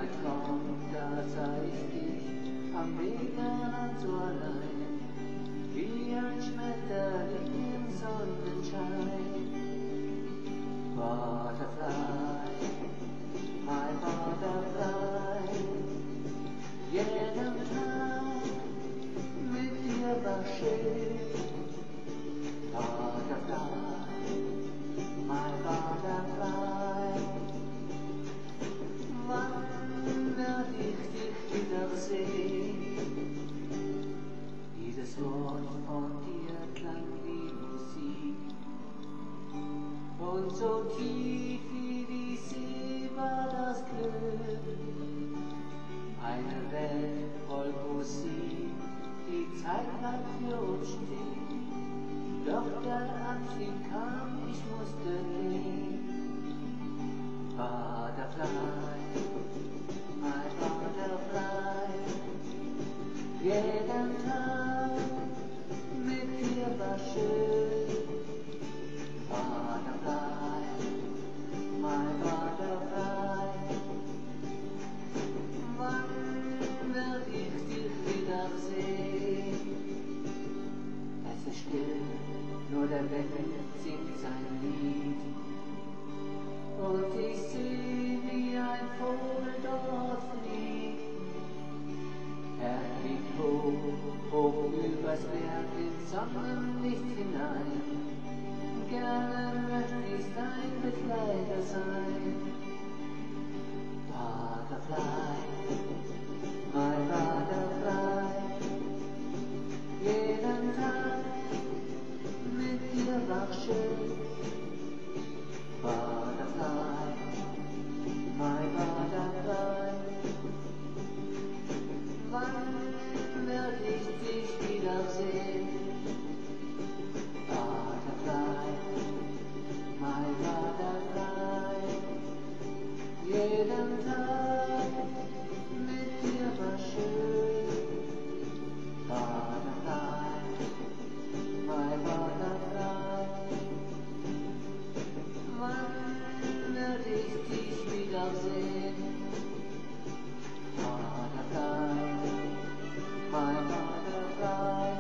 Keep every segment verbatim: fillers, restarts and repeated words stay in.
Traum, da sah ich dich am Wegrand so allein, wie ein Schmetterling im Sonnenschein. Butterfly, my butterfly, jeden Tag mit dir war schön. Butterfly, my butterfly, wann werd ich dich wiedersehen? Jedes Wort von dir klang wie Musik, und so tief wie die See war das Glück. Eine Welt voll Musik, die Zeit lang für uns steht. Doch der Abschied kam, ich musste gehen. Butterfly, my butterfly, jeden Tag mit dir war schön. Butterfly, my butterfly, wann werd ich dich wiedersehen? Es ist still, nur der Wind singt sein Lied, und ich seh, wie ein Vogel dort fliegt. Er fliegt hoch, hoch übers Meer, ins Sonnenlicht hinein. Gerne möchte ich dein Begleiter sein. Butterfly, my butterfly, jeden Tag mit dir war schön. Butterfly, my butterfly, wann werd ich dich wiedersehen? Butterfly, my butterfly, jeden Tag mit dir war schön. Butterfly, my butterfly, wann werd ich dich wiedersehen? Butterfly, my butterfly,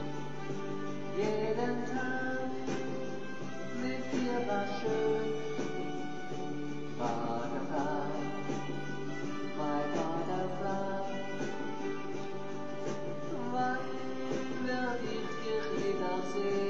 jeden Tag mit dir war schön. Butterfly, my butterfly, wann werd ich dich wiedersehen?